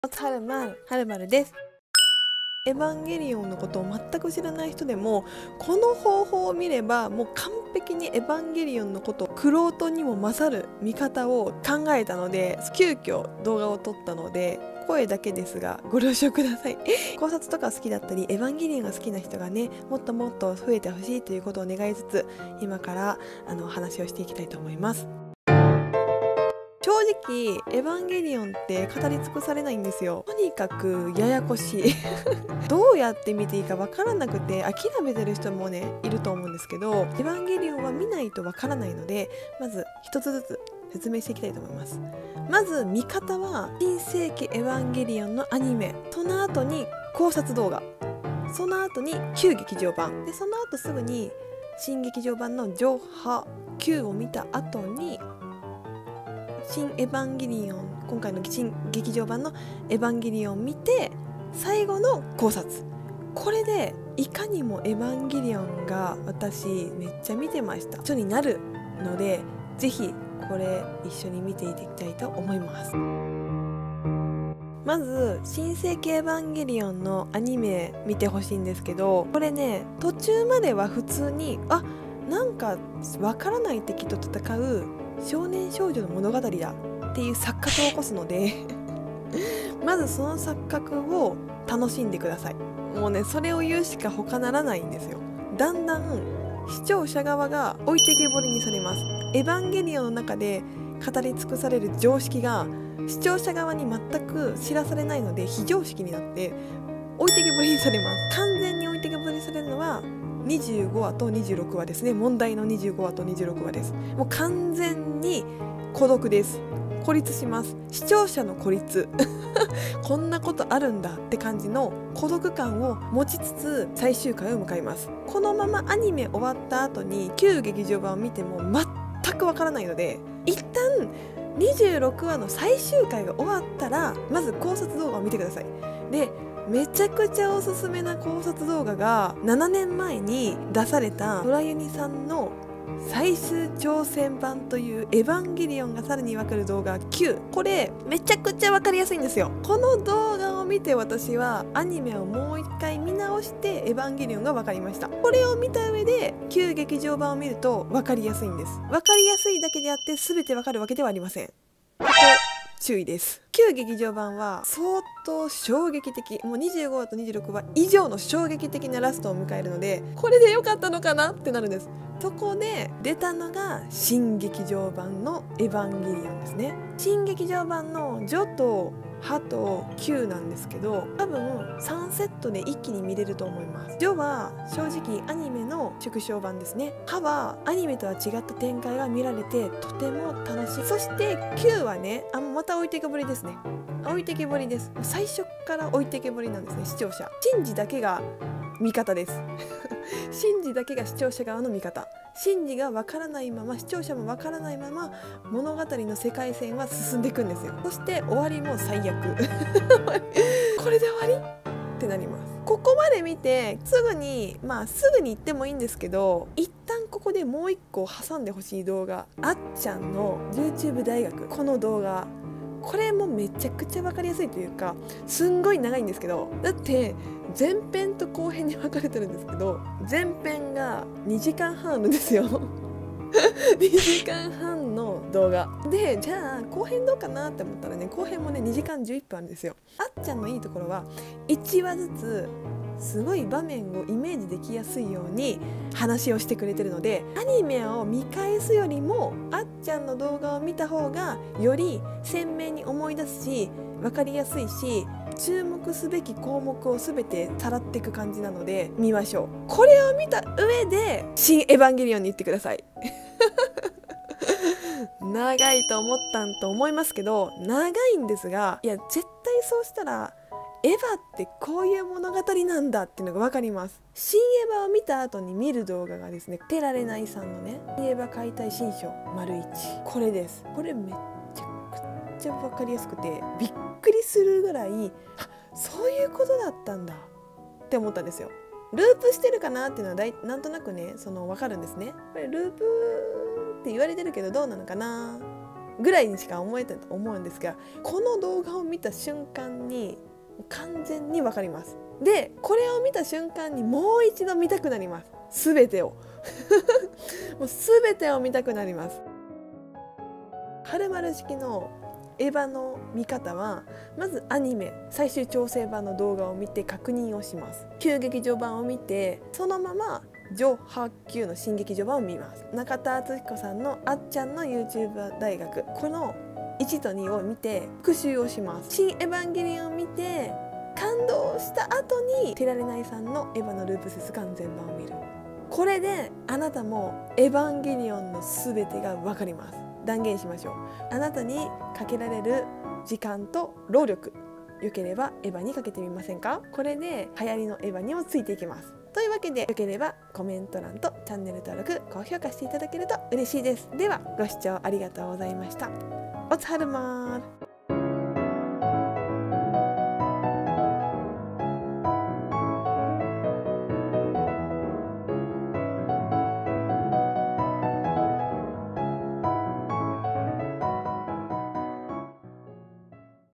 はるまるです。エヴァンゲリオンのことを全く知らない人でもこの方法を見ればもう完璧にエヴァンゲリオンのことを玄人にも勝る見方を考えたので、急遽動画を撮ったので声だけですがご了承ください。考察とか好きだったりエヴァンゲリオンが好きな人がね、もっともっと増えてほしいということを願いつつ、今から話をしていきたいと思います。正直エヴァンゲリオンって語り尽くされないんですよ。とにかくややこしいどうやって見ていいかわからなくて諦めてる人もねいると思うんですけど、エヴァンゲリオンは見ないとわからないので、まず一つずつ説明していきたいと思います。まず見方は新世紀エヴァンゲリオンのアニメ、その後に考察動画、その後に旧劇場版で、その後すぐに新劇場版の上波旧を見た後に新エヴァンゲリオン、今回の新劇場版のエヴァンゲリオンを見て最後の考察。これでいかにもエヴァンゲリオンが私めっちゃ見てました人になるので、ぜひこれ一緒に見ていきたいと思います。まず新世紀エヴァンゲリオンのアニメ見てほしいんですけど、これね途中までは普通になんかわからない敵と戦う少年少女の物語だっていう錯覚を起こすのでまずその錯覚を楽しんでください。もうねそれを言うしか他ならないんですよ。だんだん視聴者側が置いてけぼりにされます。エヴァンゲリオンの中で語り尽くされる常識が視聴者側に全く知らされないので非常識になって置いてけぼりにされます。完全に置いてけぼりにされるのは25話と26話ですね。問題の25話と26話です。もう完全に孤独です。孤立します。視聴者の孤立こんなことあるんだって感じの孤独感を持ちつつ最終回を迎えます。このままアニメ終わった後に旧劇場版を見ても全くわからないので、一旦26話の最終回が終わったらまず考察動画を見てください。でめちゃくちゃおすすめな考察動画が7年前に出された空ユニさんの最終挑戦版というエヴァンゲリオンがさらに分かる動画9、これめちゃくちゃ分かりやすいんですよ。この動画を見て私はアニメをもう一回見直してエヴァンゲリオンが分かりました。これを見た上で旧劇場版を見ると分かりやすいんです。分かりやすいだけであって全て分かるわけではありません。ここ注意です。旧劇場版は相当衝撃的、もう25話と26話以上の衝撃的なラストを迎えるので、これで良かったのかなってなるんです。そこで出たのが新劇場版のエヴァンゲリオンですね。新劇場版のジョとハと9なんですけど、多分3セットで一気に見れると思います。ジョは正直アニメの縮小版ですね。ハはアニメとは違った展開が見られてとても楽しい。そして9はねまた置いてけぼりですね。置いてけぼりです。最初から置いてけぼりなんですね。視聴者シンジだけが味方ですシンジだけが視聴者側の味方。シンジがわからないまま、視聴者もわからないまま物語の世界線は進んでいくんですよ。そして終わりも最悪これで終わりってなります。ここまで見てすぐにすぐに行ってもいいんですけど、一旦ここでもう一個挟んでほしい動画、あっちゃんの YouTube 大学、この動画これもめちゃくちゃ分かりやすいというかすんごい長いんですけど、だって前編と後編に分かれてるんですけど、前編が2時間半あるんですよ2時間半の動画で、じゃあ後編どうかなって思ったらね、後編もね2時間11分あるんですよ。あっちゃんのいいところは1話ずつすごい場面をイメージできやすいように話をしてくれてるので、アニメを見返すよりもあっちゃんの動画を見た方がより鮮明に思い出すし分かりやすいし、注目すべき項目を全てさらっていく感じなので見ましょう。これを見た上で新エヴァンゲリオンに行ってください長いと思ったんと思いますけど、長いんですが、いや絶対そうしたらエヴァってこういう物語なんだっていうのが分かります。新エヴァを見た後に見る動画がですね、テラレナイさんのね新エヴァ解体新書丸1、これです。これめっちゃくちゃ分かりやすくてびっくりするぐらい、そういうことだったんだって思ったんですよ。ループしてるかなっていうのはなんとなくね分かるんですね。これループって言われてるけどどうなのかなぐらいにしか思えたと思うんですが、この動画を見た瞬間に完全に分かります。でこれを見た瞬間にもう一度見たくなります。全てをもう全てを見たくなります。春丸式のエヴァの見方は、まずアニメ最終調整版の動画を見て確認をします。旧劇場版を見て、そのまま上8級の新劇場版を見ます。中田敦彦さんのあっちゃんの YouTube 大学、この1と2を見て復習をします。新エヴァンゲリオンを見て感動した後にテラレナイさんのエヴァのループセス完全版を見る。これであなたもエヴァンゲリオンの全てが分かります。断言しましょう。あなたにかけられる時間と労力、よければエヴァにかけてみませんか。これで流行りのエヴァにもついていきます。というわけで、よければコメント欄とチャンネル登録、高評価していただけると嬉しいです。ではご視聴ありがとうございました。おつはるまーる。